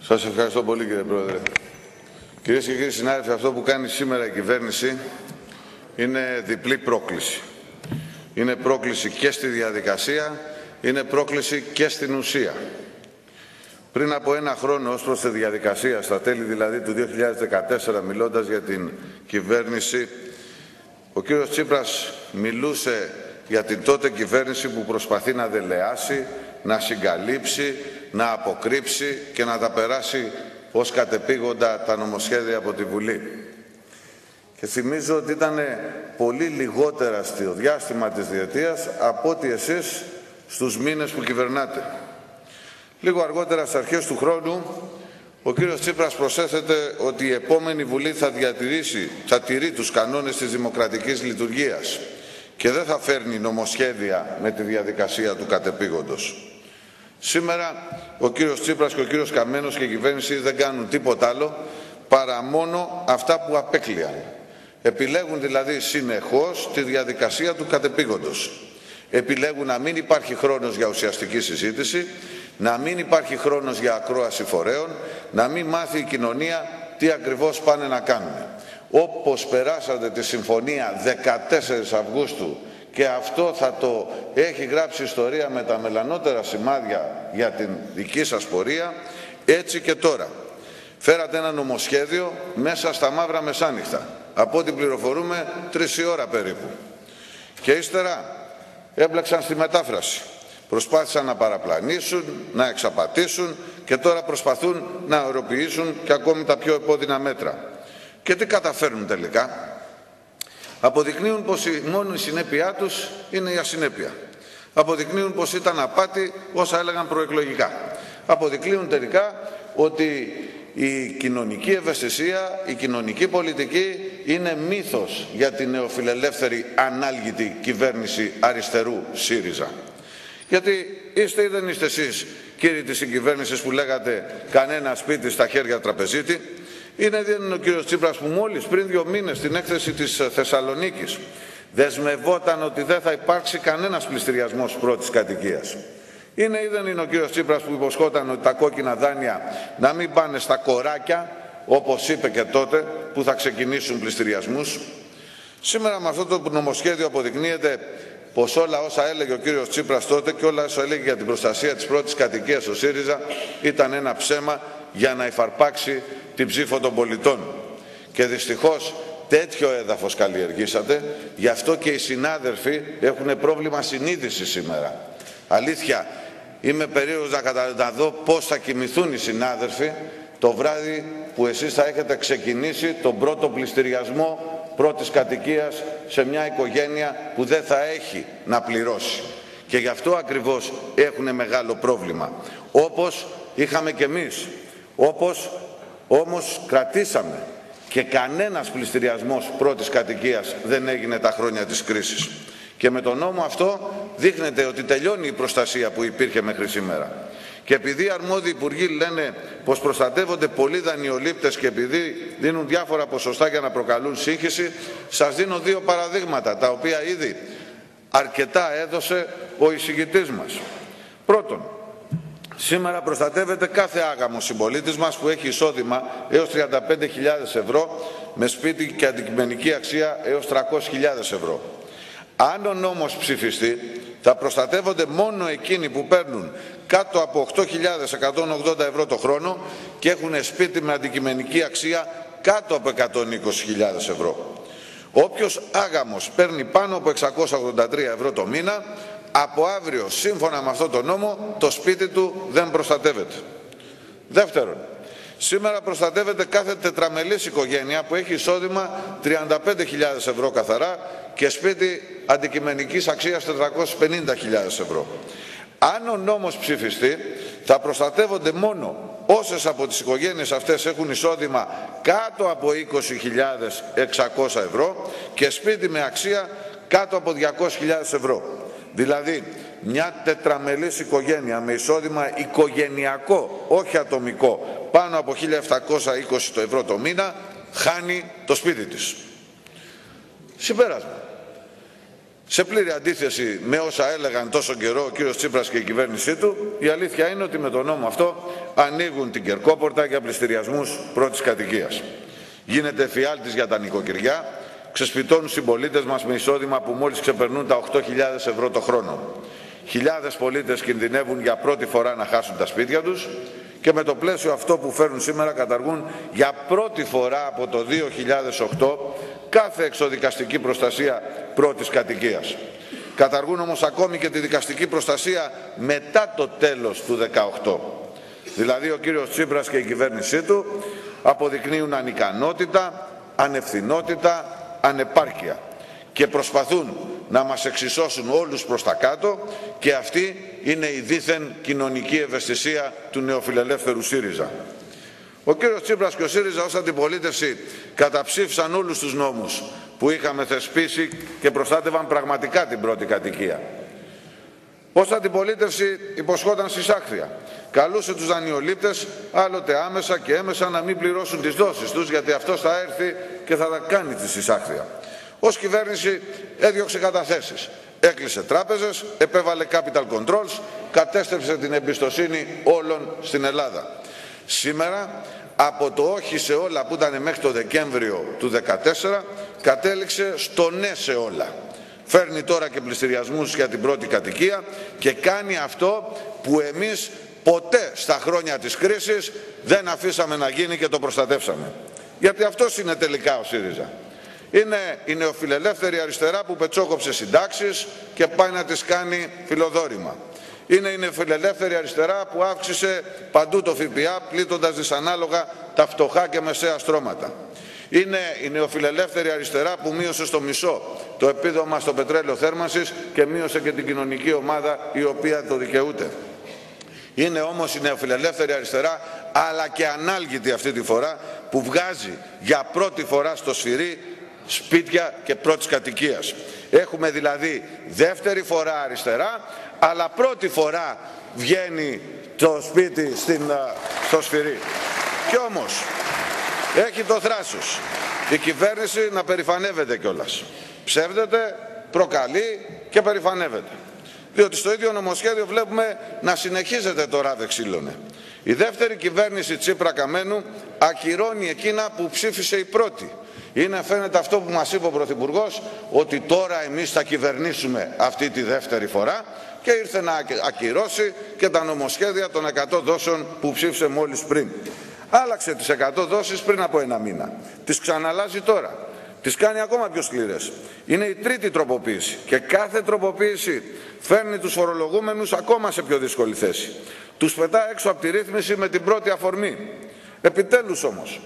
Σας ευχαριστώ πολύ, κύριε Πρόεδρε. Κυρίες και κύριοι συνάδελφοι, αυτό που κάνει σήμερα η κυβέρνηση είναι διπλή πρόκληση. Είναι πρόκληση και στη διαδικασία, είναι πρόκληση και στην ουσία. Πριν από ένα χρόνο, ως προς τη διαδικασία, στα τέλη δηλαδή του 2014, μιλώντας για την κυβέρνηση, ο κύριος Τσίπρας μιλούσε για την τότε κυβέρνηση που προσπαθεί να δελεάσει, να συγκαλύψει, να αποκρύψει και να τα περάσει ως κατεπήγοντα τα νομοσχέδια από τη Βουλή. Και θυμίζω ότι ήταν πολύ λιγότερα στο διάστημα της διετίας από ότι εσείς στους μήνες που κυβερνάτε. Λίγο αργότερα, στις αρχές του χρόνου, ο κύριος Τσίπρας προσέθεται ότι η επόμενη Βουλή θα τηρεί τους κανόνες της δημοκρατικής λειτουργίας και δεν θα φέρνει νομοσχέδια με τη διαδικασία του κατεπήγοντος. Σήμερα ο κύριος Τσίπρας και ο κύριος Καμένος και η κυβέρνηση δεν κάνουν τίποτα άλλο παρά μόνο αυτά που απέκλειαν. Επιλέγουν δηλαδή συνεχώς τη διαδικασία του κατεπήγοντος. Επιλέγουν να μην υπάρχει χρόνος για ουσιαστική συζήτηση, να μην υπάρχει χρόνος για ακρόαση φορέων, να μην μάθει η κοινωνία τι ακριβώς πάνε να κάνουν. Όπως περάσατε τη συμφωνία 14 Αυγούστου και αυτό θα το έχει γράψει ιστορία με τα μελανότερα σημάδια για την δική σας πορεία, έτσι και τώρα. Φέρατε ένα νομοσχέδιο μέσα στα μαύρα μεσάνυχτα. Από ό,τι πληροφορούμε 3 η ώρα περίπου. Και ύστερα έμπλεξαν στη μετάφραση. Προσπάθησαν να παραπλανήσουν, να εξαπατήσουν και τώρα προσπαθούν να ωροποιήσουν και ακόμη τα πιο επώδυνα μέτρα. Και τι καταφέρνουν τελικά? Αποδεικνύουν πως μόνο η συνέπειά τους είναι η ασυνέπεια. Αποδεικνύουν πως ήταν απάτη όσα έλεγαν προεκλογικά. Αποδεικνύουν τελικά ότι η κοινωνική ευαισθησία, η κοινωνική πολιτική είναι μύθος για την νεοφιλελεύθερη ανάλγητη κυβέρνηση αριστερού ΣΥΡΙΖΑ. Γιατί είστε ή δεν είστε εσείς, κύριοι της συγκυβέρνησης, που λέγατε κανένα σπίτι στα χέρια τραπεζίτη? Δεν είναι ο κύριος Τσίπρας που μόλις πριν 2 μήνες στην έκθεση της Θεσσαλονίκης δεσμευόταν ότι δεν θα υπάρξει κανένας πληστηριασμός πρώτης κατοικίας? Είναι ή δεν είναι ο κύριος Τσίπρας που υποσχόταν ότι τα κόκκινα δάνεια να μην πάνε στα κοράκια, όπως είπε και τότε, που θα ξεκινήσουν πληστηριασμούς? Σήμερα με αυτό το νομοσχέδιο αποδεικνύεται πως όλα όσα έλεγε ο κύριος Τσίπρας τότε και όλα όσα έλεγε για την προστασία της πρώτης κατοικίας ο ΣΥΡΙΖΑ ήταν ένα ψέμα για να υφαρπάξει την ψήφο των πολιτών. Και δυστυχώς τέτοιο έδαφος καλλιεργήσατε, γι' αυτό και οι συνάδελφοι έχουν πρόβλημα συνείδησης σήμερα. Αλήθεια, είμαι περίεργος να δω πώς θα κοιμηθούν οι συνάδελφοι το βράδυ που εσείς θα έχετε ξεκινήσει τον πρώτο πληστηριασμό πρώτης κατοικίας σε μια οικογένεια που δεν θα έχει να πληρώσει. Και γι' αυτό ακριβώς έχουν μεγάλο πρόβλημα. Όπως είχαμε κι εμείς. Όπως όμως κρατήσαμε και κανένας πληστηριασμός πρώτης κατοικίας δεν έγινε τα χρόνια της κρίσης. Και με τον νόμο αυτό δείχνεται ότι τελειώνει η προστασία που υπήρχε μέχρι σήμερα. Και επειδή οι αρμόδιοι υπουργοί λένε πως προστατεύονται πολλοί δανειολήπτες και επειδή δίνουν διάφορα ποσοστά για να προκαλούν σύγχυση, σας δίνω 2 παραδείγματα, τα οποία ήδη αρκετά έδωσε ο εισηγητής μας. Πρώτον, σήμερα προστατεύεται κάθε άγαμος συμπολίτης μας που έχει εισόδημα έως 35.000 ευρώ με σπίτι και αντικειμενική αξία έως 300.000 ευρώ. Αν ο νόμος ψηφιστεί, θα προστατεύονται μόνο εκείνοι που παίρνουν κάτω από 8.180 ευρώ το χρόνο και έχουν σπίτι με αντικειμενική αξία κάτω από 120.000 ευρώ. Όποιος άγαμος παίρνει πάνω από 683 ευρώ το μήνα, από αύριο, σύμφωνα με αυτό το νόμο, το σπίτι του δεν προστατεύεται. Δεύτερον, σήμερα προστατεύεται κάθε τετραμελής οικογένεια που έχει εισόδημα 35.000 ευρώ καθαρά και σπίτι αντικειμενικής αξίας 450.000 ευρώ. Αν ο νόμος ψηφιστεί, θα προστατεύονται μόνο όσες από τις οικογένειες αυτές έχουν εισόδημα κάτω από 20.600 ευρώ και σπίτι με αξία κάτω από 200.000 ευρώ. Δηλαδή, μια τετραμελής οικογένεια με εισόδημα οικογενειακό, όχι ατομικό, πάνω από 1.720 ευρώ το μήνα, χάνει το σπίτι της. Συμπέρασμα. Σε πλήρη αντίθεση με όσα έλεγαν τόσο καιρό ο κύριος Τσίπρας και η κυβέρνησή του, η αλήθεια είναι ότι με τον νόμο αυτό ανοίγουν την κερκόπορτα για πληστηριασμούς πρώτης κατοικίας. Γίνεται εφιάλτης για τα νοικοκυριά, ξεσπιτώνουν συμπολίτες μας με εισόδημα που μόλις ξεπερνούν τα 8.000 ευρώ το χρόνο. Χιλιάδες πολίτες κινδυνεύουν για πρώτη φορά να χάσουν τα σπίτια τους και με το πλαίσιο αυτό που φέρουν σήμερα καταργούν για πρώτη φορά από το 2008 κάθε εξωδικαστική προστασία πρώτης κατοικίας. Καταργούν όμως ακόμη και τη δικαστική προστασία μετά το τέλος του 2018. Δηλαδή ο κύριος Τσίπρας και η κυβέρνησή του αποδεικνύουν ανικανότητα, ανευθυνότητα, ανεπάρκεια και προσπαθούν να μας εξισώσουν όλους προς τα κάτω και αυτή είναι η δίθεν κοινωνική ευαισθησία του νεοφιλελεύθερου ΣΥΡΙΖΑ. Ο κύριος Τσίπρας και ο ΣΥΡΙΖΑ ως αντιπολίτευση καταψήφισαν όλους τους νόμους που είχαμε θεσπίσει και προστάτευαν πραγματικά την πρώτη κατοικία. Ως αντιπολίτευση υποσχόταν συσάχθεια. Καλούσε τους δανειολήπτες άλλοτε άμεσα και έμεσα να μην πληρώσουν τις δόσεις τους, γιατί αυτός θα έρθει και θα κάνει τη συσάχθεια. Ως κυβέρνηση έδιωξε καταθέσεις, έκλεισε τράπεζες, επέβαλε capital controls, κατέστρεψε την εμπιστοσύνη όλων στην Ελλάδα. Σήμερα, από το όχι σε όλα που ήταν μέχρι το Δεκέμβριο του 2014, κατέληξε στο ναι σε όλα. Φέρνει τώρα και πληστηριασμούς για την πρώτη κατοικία και κάνει αυτό που εμείς ποτέ στα χρόνια της κρίσης δεν αφήσαμε να γίνει και το προστατεύσαμε. Γιατί αυτός είναι τελικά ο ΣΥΡΙΖΑ. Είναι η νεοφιλελεύθερη αριστερά που πετσόκοψε συντάξεις και πάει να τις κάνει φιλοδόρημα. Είναι η νεοφιλελεύθερη αριστερά που αύξησε παντού το ΦΠΑ, πλήττοντας δυσανάλογα τα φτωχά και μεσαία στρώματα. Είναι η νεοφιλελεύθερη αριστερά που μείωσε στο μισό το επίδομα στο πετρέλαιο θέρμανσης και μείωσε και την κοινωνική ομάδα η οποία το δικαιούται. Είναι όμως η νεοφιλελεύθερη αριστερά, αλλά και ανάλγητη αυτή τη φορά, που βγάζει για πρώτη φορά στο σφυρί σπίτια και πρώτης κατοικίας. Έχουμε δηλαδή δεύτερη φορά αριστερά, αλλά πρώτη φορά βγαίνει το σπίτι στο σφυρί. Κι όμως έχει το θράσος η κυβέρνηση να περηφανεύεται κιόλας. Ψεύδεται, προκαλεί και περηφανεύεται. Διότι στο ίδιο νομοσχέδιο βλέπουμε να συνεχίζεται το ράδε ξύλωνε. Η δεύτερη κυβέρνηση Τσίπρα Καμένου ακυρώνει εκείνα που ψήφισε η πρώτη. Είναι φαίνεται αυτό που μας είπε ο Πρωθυπουργός, ότι τώρα εμείς θα κυβερνήσουμε αυτή τη δεύτερη φορά, και ήρθε να ακυρώσει και τα νομοσχέδια των 100 δόσεων που ψήφισε μόλις πριν. Άλλαξε τις 100 δόσεις πριν από ένα μήνα. Τις ξαναλάζει τώρα. Τις κάνει ακόμα πιο σκληρές. Είναι η τρίτη τροποποίηση και κάθε τροποποίηση φέρνει τους φορολογούμενους ακόμα σε πιο δύσκολη θέση. Τους πετά έξω από τη ρύθμιση με την πρώτη αφορμή. Επιτέλους όμως,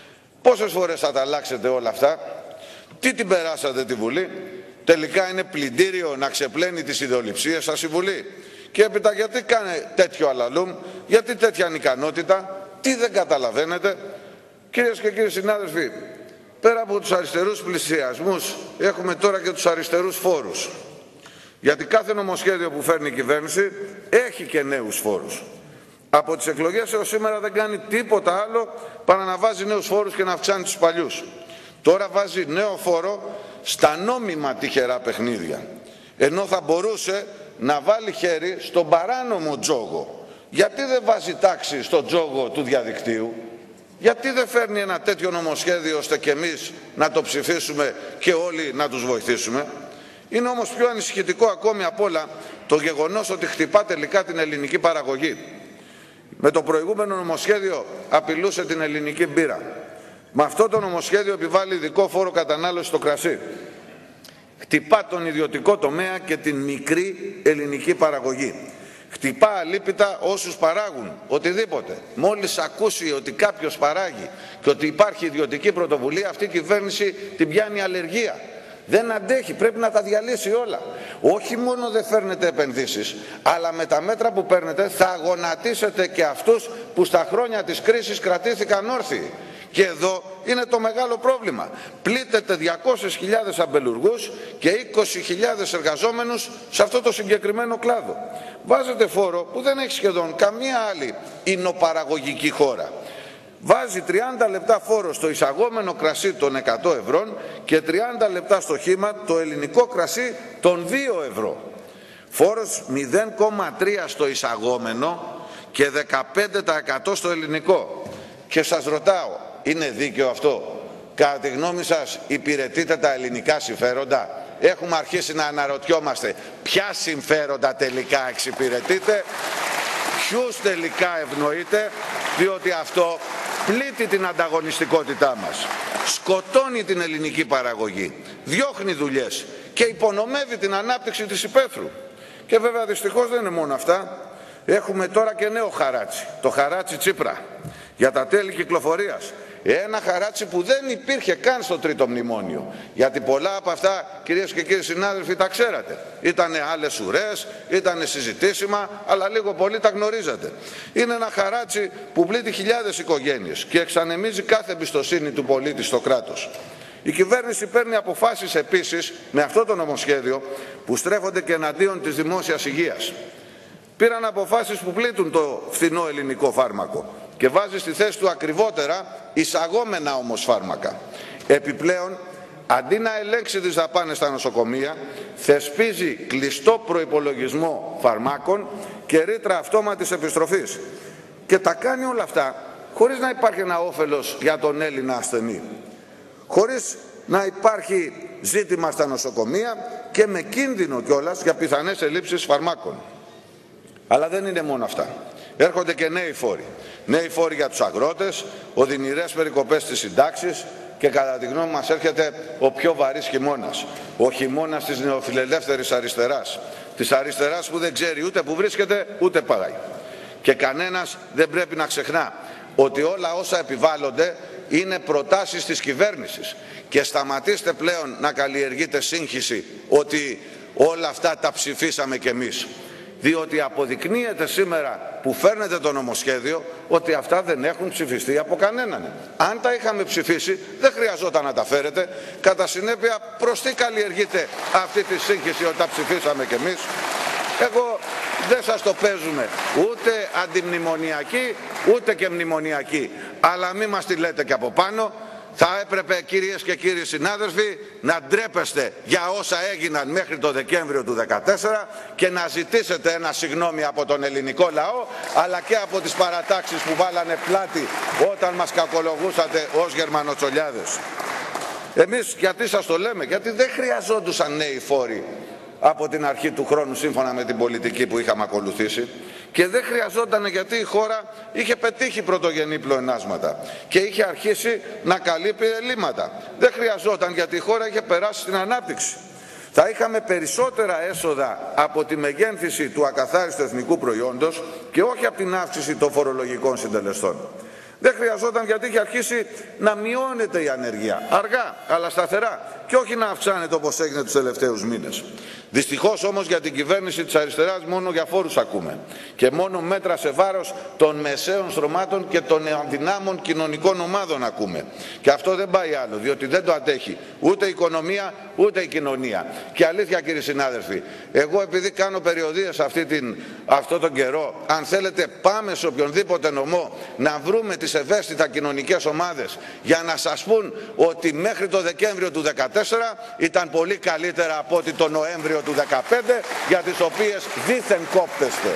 πόσες φορές θα τα αλλάξετε όλα αυτά? Τι την περάσατε τη Βουλή? Τελικά είναι πλυντήριο να ξεπλένει τις ιδεολειψίες σας η Βουλή. Και έπειτα γιατί κάνει τέτοιο αλαλούμ, γιατί τέτοια ανικανότητα, τι δεν καταλαβαίνετε? Κυρίες και κύριοι συνάδελφοι, πέρα από τους αριστερούς πληστηριασμούς έχουμε τώρα και τους αριστερούς φόρους. Γιατί κάθε νομοσχέδιο που φέρνει η κυβέρνηση έχει και νέους φόρους. Από τις εκλογές έως σήμερα δεν κάνει τίποτα άλλο παρά να βάζει νέους φόρους και να αυξάνει τους παλιούς. Τώρα βάζει νέο φόρο στα νόμιμα τυχερά παιχνίδια. Ενώ θα μπορούσε να βάλει χέρι στον παράνομο τζόγο. Γιατί δεν βάζει τάξη στο τζόγο του διαδικτύου? Γιατί δεν φέρνει ένα τέτοιο νομοσχέδιο ώστε και εμείς να το ψηφίσουμε και όλοι να τους βοηθήσουμε? Είναι όμως πιο ανησυχητικό ακόμη απ' όλα το γεγονός ότι χτυπά τελικά την ελληνική παραγωγή. Με το προηγούμενο νομοσχέδιο απειλούσε την ελληνική μπύρα. Με αυτό το νομοσχέδιο επιβάλλει ειδικό φόρο κατανάλωση στο κρασί. Χτυπά τον ιδιωτικό τομέα και την μικρή ελληνική παραγωγή. Χτυπά αλίπητα όσους παράγουν οτιδήποτε. Μόλις ακούσει ότι κάποιος παράγει και ότι υπάρχει ιδιωτική πρωτοβουλία, αυτή η κυβέρνηση την πιάνει αλλεργία. Δεν αντέχει, πρέπει να τα διαλύσει όλα. Όχι μόνο δεν φέρνετε επενδύσεις, αλλά με τα μέτρα που παίρνετε θα γονατίσετε και αυτούς που στα χρόνια της κρίσης κρατήθηκαν όρθιοι. Και εδώ είναι το μεγάλο πρόβλημα. Πλήττεται 200.000 αμπελουργούς και 20.000 εργαζόμενους σε αυτό το συγκεκριμένο κλάδο. Βάζετε φόρο που δεν έχει σχεδόν καμία άλλη υνοπαραγωγική χώρα. βάζει 30 λεπτά φόρο στο εισαγόμενο κρασί των 100 ευρώ και 30 λεπτά στο χύμα το ελληνικό κρασί των 2 ευρώ. Φόρος 0,3 στο εισαγόμενο και 15% στο ελληνικό. Και σας ρωτάω, είναι δίκαιο αυτό? Κατά τη γνώμη σας υπηρετείτε τα ελληνικά συμφέροντα? Έχουμε αρχίσει να αναρωτιόμαστε ποια συμφέροντα τελικά εξυπηρετείτε, ποιους τελικά ευνοείτε, διότι αυτό πλήττει την ανταγωνιστικότητά μας, σκοτώνει την ελληνική παραγωγή, διώχνει δουλειές και υπονομεύει την ανάπτυξη της υπαίθρου. Και βέβαια δυστυχώς δεν είναι μόνο αυτά. Έχουμε τώρα και νέο χαράτσι, το χαράτσι Τσίπρα για τα τέλη κυκλοφορίας. Ένα χαράτσι που δεν υπήρχε καν στο τρίτο μνημόνιο. Γιατί πολλά από αυτά, κυρίες και κύριοι συνάδελφοι, τα ξέρατε. Ήτανε άλλες ουρές, ήτανε συζητήσιμα, αλλά λίγο πολύ τα γνωρίζατε. Είναι ένα χαράτσι που πλήττει χιλιάδες οικογένειες και εξανεμίζει κάθε εμπιστοσύνη του πολίτη στο κράτος. Η κυβέρνηση παίρνει αποφάσεις επίσης με αυτό το νομοσχέδιο που στρέφονται και εναντίον της δημόσιας υγείας. Πήραν αποφάσεις που πλήττουν το φθηνό ελληνικό φάρμακο και βάζει στη θέση του ακριβότερα εισαγόμενα όμως φάρμακα. Επιπλέον, αντί να ελέγξει τις δαπάνες στα νοσοκομεία, θεσπίζει κλειστό προϋπολογισμό φαρμάκων και ρήτρα αυτόματης επιστροφής. Και τα κάνει όλα αυτά χωρίς να υπάρχει ένα όφελος για τον Έλληνα ασθενή. Χωρίς να υπάρχει ζήτημα στα νοσοκομεία και με κίνδυνο κιόλας για πιθανές ελλείψεις φαρμάκων. Αλλά δεν είναι μόνο αυτά. Έρχονται και νέοι φόροι. Νέοι φόροι για τους αγρότες, οδυνηρές περικοπές στις συντάξεις και κατά τη γνώμη μας έρχεται ο πιο βαρύς χειμώνας. Ο χειμώνας της νεοφιλελεύθερης αριστεράς. Της αριστεράς που δεν ξέρει ούτε που βρίσκεται ούτε πάει. Και κανένας δεν πρέπει να ξεχνά ότι όλα όσα επιβάλλονται είναι προτάσεις της κυβέρνησης. Και σταματήστε πλέον να καλλιεργείτε σύγχυση ότι όλα αυτά τα ψηφίσαμε κι εμείς. Διότι αποδεικνύεται σήμερα που φέρνετε το νομοσχέδιο ότι αυτά δεν έχουν ψηφιστεί από κανέναν. Αν τα είχαμε ψηφίσει δεν χρειαζόταν να τα φέρετε. Κατά συνέπεια προς τι καλλιεργείτε αυτή τη σύγχυση ότι τα ψηφίσαμε κι εμείς? Εγώ δεν σας το παίζουμε ούτε αντιμνημονιακή ούτε και μνημονιακή. Αλλά μην μας τη λέτε και από πάνω. Θα έπρεπε, κυρίες και κύριοι συνάδελφοι, να ντρέπεστε για όσα έγιναν μέχρι το Δεκέμβριο του 2014 και να ζητήσετε ένα συγγνώμη από τον ελληνικό λαό, αλλά και από τις παρατάξεις που βάλανε πλάτη όταν μας κακολογούσατε ως Γερμανοτσολιάδες. Εμείς γιατί σας το λέμε? Γιατί δεν χρειαζόντουσαν νέοι φόροι από την αρχή του χρόνου σύμφωνα με την πολιτική που είχαμε ακολουθήσει. Και δεν χρειαζόταν γιατί η χώρα είχε πετύχει πρωτογενή πλεονάσματα και είχε αρχίσει να καλύπτει ελλείμματα. Δεν χρειαζόταν γιατί η χώρα είχε περάσει στην ανάπτυξη. Θα είχαμε περισσότερα έσοδα από τη μεγένθηση του ακαθάριστου εθνικού προϊόντος και όχι από την αύξηση των φορολογικών συντελεστών. Δεν χρειαζόταν γιατί είχε αρχίσει να μειώνεται η ανεργία, αργά αλλά σταθερά και όχι να αυξάνεται όπως έγινε τους τελευταίους μήνες. Δυστυχώς όμως για την κυβέρνηση της αριστεράς μόνο για φόρους ακούμε και μόνο μέτρα σε βάρος των μεσαίων στρωμάτων και των αδυνάμων κοινωνικών ομάδων ακούμε. Και αυτό δεν πάει άλλο, διότι δεν το αντέχει ούτε η οικονομία ούτε η κοινωνία. Και αλήθεια, κύριοι συνάδελφοι, εγώ επειδή κάνω περιοδίες αυτό τον καιρό, αν θέλετε πάμε σε οποιονδήποτε νομό να βρούμε τις ευαίσθητα κοινωνικές ομάδες για να σας πούν ότι μέχρι το Δεκέμβριο του 2014 ήταν πολύ καλύτερα από ότι το Νοέμβριο του 2015, για τις οποίες δήθεν κόπτεστε.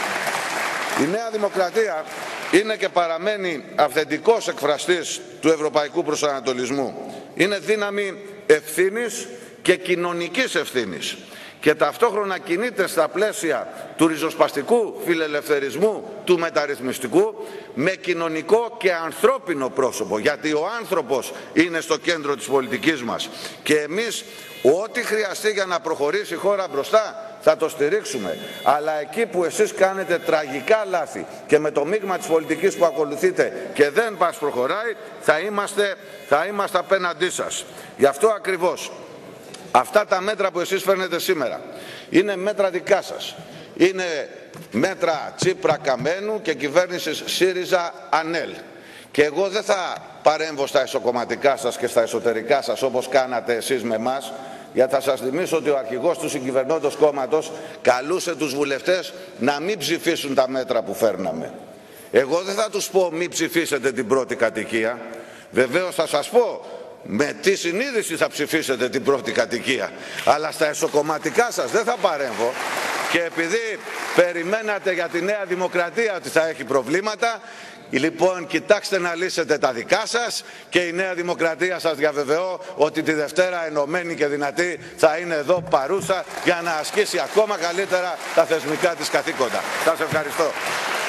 Η Νέα Δημοκρατία είναι και παραμένει αυθεντικός εκφραστής του ευρωπαϊκού προσανατολισμού. Είναι δύναμη ευθύνης και κοινωνικής ευθύνης και ταυτόχρονα κινείται στα πλαίσια του ριζοσπαστικού φιλελευθερισμού, του μεταρρυθμιστικού, με κοινωνικό και ανθρώπινο πρόσωπο, γιατί ο άνθρωπος είναι στο κέντρο της πολιτικής μας και εμείς ό,τι χρειαστεί για να προχωρήσει η χώρα μπροστά θα το στηρίξουμε. Αλλά εκεί που εσείς κάνετε τραγικά λάθη και με το μείγμα της πολιτικής που ακολουθείτε και δεν μας προχωράει, θα είμαστε απέναντί σας. Γι' αυτό ακριβώς αυτά τα μέτρα που εσείς φέρνετε σήμερα είναι μέτρα δικά σας. Είναι μέτρα Τσίπρα Καμένου και κυβέρνησης ΣΥΡΙΖΑ ΑΝΕΛ. Και εγώ δεν θα παρέμβω στα εσωκομματικά σας και στα εσωτερικά σας όπως κάνατε εσείς με εμάς, γιατί θα σας θυμίσω ότι ο αρχηγός του συγκυβερνώντος κόμματος καλούσε τους βουλευτές να μην ψηφίσουν τα μέτρα που φέρναμε. Εγώ δεν θα τους πω μη ψηφίσετε την πρώτη κατοικία. Βεβαίως θα σας πω με τι συνείδηση θα ψηφίσετε την πρώτη κατοικία. Αλλά στα εσωκομματικά σας δεν θα παρέμβω. Και επειδή περιμένατε για τη Νέα Δημοκρατία ότι θα έχει προβλήματα, λοιπόν, κοιτάξτε να λύσετε τα δικά σας και η Νέα Δημοκρατία, σας διαβεβαιώ ότι τη Δευτέρα ενωμένη και δυνατή θα είναι εδώ παρούσα για να ασκήσει ακόμα καλύτερα τα θεσμικά της καθήκοντα. Σας ευχαριστώ.